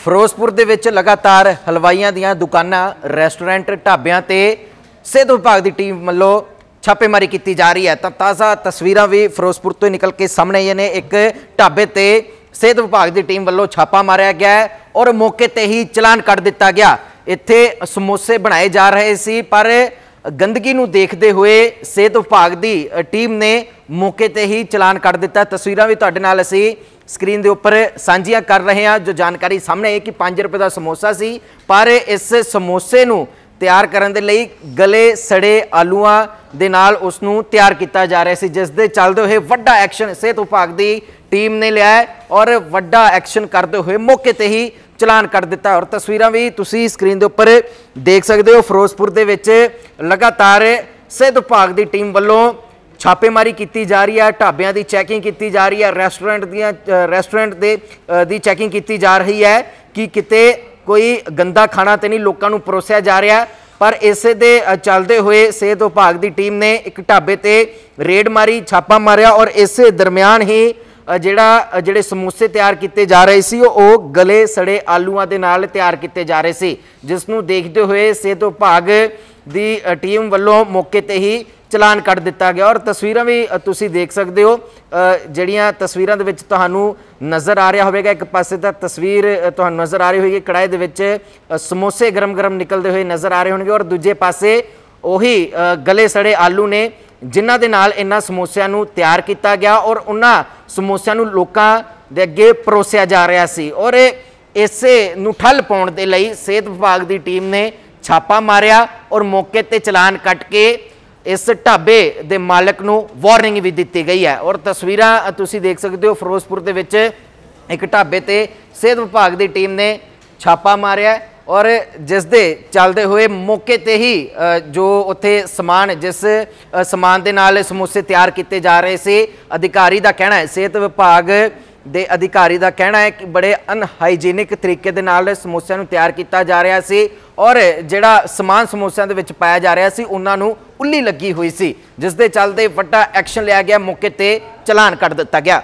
ਫਿਰੋਜ਼ਪੁਰ ਦੇ ਵਿੱਚ ਲਗਾਤਾਰ ਹਲਵਾਈਆਂ ਦੀਆਂ ਦੁਕਾਨਾਂ, ਰੈਸਟੋਰੈਂਟ, ਢਾਬਿਆਂ ਤੇ ਸਿਹਤ ਵਿਭਾਗ ਦੀ ਟੀਮ ਵੱਲੋਂ छापेमारी की जा रही है। तो ताज़ा तस्वीरां भी फिरोजपुर तो निकल के सामने आई ने। एक ढाबे ते सेहत विभाग की टीम वालों छापा मारिया गया है और मौके ते ही चलान कट दिता गया। इत्थे समोसे बनाए जा रहे सी पर गंदगी नूं देखते हुए सेहत विभाग की टीम ने मौके ते ही चलान कट दिता। तस्वीरां भी तुहाडे नाल असीं स्क्रीन के उपर साझियां कर रहे हैं। जो जानकारी सामने है कि 5 रुपए का समोसा सी पर इस समोसे नूं तैयार करने लई गले सड़े आलूआं दे नाल उसनूं तैयार किया जा रहा है, जिस दे चलते हुए वड्डा एक्शन सेहत विभाग की टीम ने लिया है और वड्डा एक्शन करते हुए मौके ते ही चलान कर दिता। और तस्वीरां भी तुसीं स्क्रीन के उपर देख सकते हो। फिरोजपुर दे विच लगातार सेहत विभाग की टीम वालों छापेमारी की जा रही है, ढाबियां की चैकिंग की जा रही है, रेस्टोरेंट दी चैकिंग की जा रही है कि किते कोई गंदा खाना तो नहीं लोगों को परोसिया जा रहा। पर इस दे चलते हुए सेहत विभाग की टीम ने एक ढाबे ते रेड मारी, छापा मारिया और इस दरम्यान ही ਜਿਹੜੇ ਸਮੋਸੇ ਤਿਆਰ ਕੀਤੇ ਜਾ ਰਹੇ ਸੀ ਉਹ ਗਲੇ ਸੜੇ ਆਲੂਆਂ ਦੇ ਨਾਲ ਤਿਆਰ ਕੀਤੇ ਜਾ ਰਹੇ ਸੀ, ਜਿਸ ਨੂੰ ਦੇਖਦੇ ਹੋਏ ਸਿਹਤ ਵਿਭਾਗ ਦੀ ਟੀਮ ਵੱਲੋਂ ਮੌਕੇ ਤੇ ਹੀ ਚਲਾਨ ਕੱਟ ਦਿੱਤਾ ਗਿਆ। ਔਰ ਤਸਵੀਰਾਂ ਵੀ ਤੁਸੀਂ ਦੇਖ ਸਕਦੇ ਹੋ। ਜਿਹੜੀਆਂ ਤਸਵੀਰਾਂ ਦੇ ਵਿੱਚ ਤੁਹਾਨੂੰ ਨਜ਼ਰ ਆ ਰਿਹਾ ਹੋਵੇਗਾ, ਇੱਕ ਪਾਸੇ ਤਾਂ ਤਸਵੀਰ ਤੁਹਾਨੂੰ ਨਜ਼ਰ ਆ ਰਹੀ ਹੋਵੇਗੀ ਕੜਾਹੀ ਦੇ ਵਿੱਚ ਸਮੋਸੇ ਗਰਮ ਨਿਕਲਦੇ ਹੋਏ ਨਜ਼ਰ ਆ ਰਹੇ ਹੋਣਗੇ ਔਰ ਦੂਜੇ ਪਾਸੇ ਉਹੀ ਗਲੇ ਸੜੇ ਆਲੂ ਨੇ ਜਿਨ੍ਹਾਂ ਦੇ ਨਾਲ ਇਹਨਾਂ ਸਮੋਸਿਆਂ ਨੂੰ ਤਿਆਰ ਕੀਤਾ ਗਿਆ ਔਰ ਉਹਨਾਂ ਸਮੋਸਿਆਂ ਨੂੰ ਲੋਕਾਂ ਦੇ ਅੱਗੇ ਪਰੋਸਿਆ ਜਾ ਰਿਹਾ ਸੀ। ਔਰ ਇਸੇ ਨੂੰ ਠੱਲ ਪਾਉਣ ਦੇ ਲਈ ਸਿਹਤ ਵਿਭਾਗ ਦੀ ਟੀਮ ਨੇ ਛਾਪਾ ਮਾਰਿਆ ਔਰ ਮੌਕੇ ਤੇ ਚਲਾਨ ਕੱਟ ਕੇ इस ढाबे के मालिक नूं वार्निंग भी दी गई है। और तस्वीरां तुसीं देख सकते हो। फिरोजपुर के विच एक ढाबे ते सेहत विभाग की टीम ने छापा मारिया और जिस दे चलते हुए मौके ते ही जो उत्थे समान जिस समान दे नाल समोसे तैयार किए जा रहे से अधिकारी का कहना है, सेहत विभाग ਦੇ अधिकारी का कहना है कि बड़े अनहाइजीनिक तरीके दे नाल समोसिਆਂ ਨੂੰ ਤਿਆਰ ਕੀਤਾ ਜਾ ਰਿਹਾ ਸੀ और ਜਿਹੜਾ समान समोसिਆਂ ਦੇ ਵਿੱਚ ਪਾਇਆ ਜਾ ਰਿਹਾ ਸੀ ਉਹਨਾਂ ਨੂੰ ਉੱਲੀ ਲੱਗੀ ਹੋਈ ਸੀ, जिस ਦੇ ਚੱਲਦੇ ਵੱਡਾ ਐਕਸ਼ਨ ਲਿਆ ਗਿਆ, ਮੌਕੇ ਤੇ ਚਲਾਨ ਕੱਟ ਦਿੱਤਾ ਗਿਆ।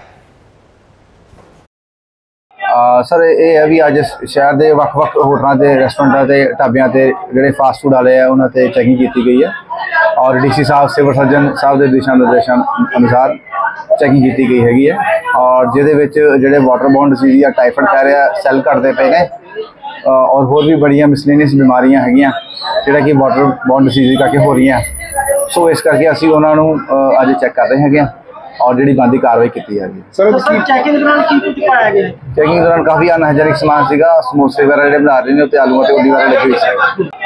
सर ये है भी अज शहर के ਵੱਖ-ਵੱਖ होटलों के रेस्टोरेंटों के ढाबियां से जोड़े फास्ट फूड वाले हैं उन्होंने चैकिंग की गई है और DC साहब सिविल सर्जन साहब के दिशा निर्देशों अनुसार चैकिंग की गई हैगी है। और जिहदे जोड़े वाटरबोर्न डिसीज़ या टाइफाइड कह रहा सैल घटते पे ने और होर भी बड़िया मिसलेनियस बीमारियां हैगियां जिहड़ा कि वाटरबोर्न डिसीज़ करके हो रही हैं। सो इस करके असीं उन्हां नूं अज चैक कर रहे हैं और जी बनती कार्रवाई की जाएगी। चैकिंग दौरान काफ़ी अनहाइजीनिक समान सीगा, समोसे वगैरह जो बना रहे हैं आलूओं से उल्ली वगैरह लगी हुई है।